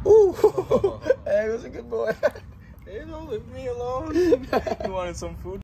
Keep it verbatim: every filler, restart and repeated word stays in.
Ooh. Hey, that's a good boy. Hey, don't leave me alone. You wanted some food?